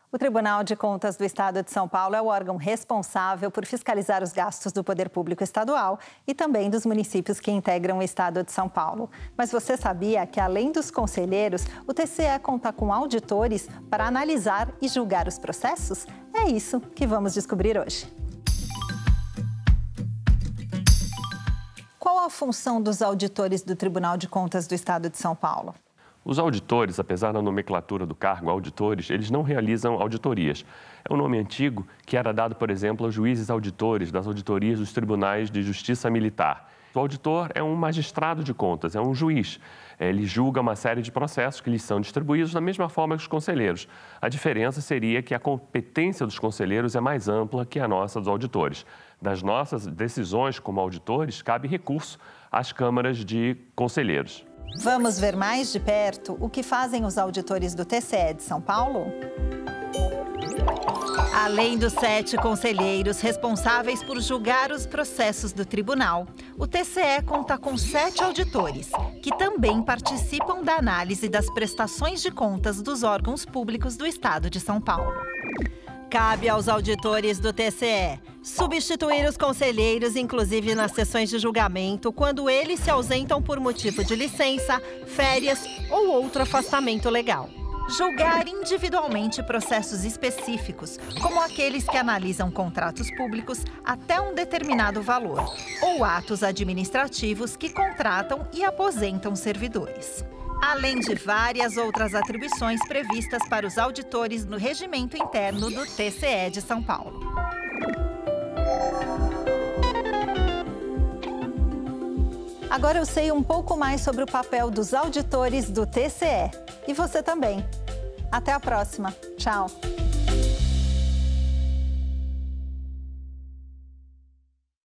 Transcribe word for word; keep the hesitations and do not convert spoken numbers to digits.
O Tribunal de Contas do Estado de São Paulo é o órgão responsável por fiscalizar os gastos do poder público estadual e também dos municípios que integram o Estado de São Paulo. Mas você sabia que, além dos conselheiros, o T C E conta com auditores para analisar e julgar os processos? É isso que vamos descobrir hoje. Qual a função dos auditores do Tribunal de Contas do Estado de São Paulo? Os auditores, apesar da nomenclatura do cargo auditores, eles não realizam auditorias. É um nome antigo que era dado, por exemplo, aos juízes auditores das auditorias dos tribunais de justiça militar. O auditor é um magistrado de contas, é um juiz. Ele julga uma série de processos que lhes são distribuídos da mesma forma que os conselheiros. A diferença seria que a competência dos conselheiros é mais ampla que a nossa dos auditores. Das nossas decisões como auditores, cabe recurso às câmaras de conselheiros. Vamos ver mais de perto o que fazem os auditores do T C E de São Paulo? Além dos sete conselheiros responsáveis por julgar os processos do tribunal, o T C E conta com sete auditores, que também participam da análise das prestações de contas dos órgãos públicos do Estado de São Paulo. Cabe aos auditores do T C E substituir os conselheiros, inclusive nas sessões de julgamento, quando eles se ausentam por motivo de licença, férias ou outro afastamento legal. Julgar individualmente processos específicos, como aqueles que analisam contratos públicos até um determinado valor, ou atos administrativos que contratam e aposentam servidores. Além de várias outras atribuições previstas para os auditores no regimento interno do T C E de São Paulo. Agora eu sei um pouco mais sobre o papel dos auditores do T C E. E você também. Até a próxima. Tchau!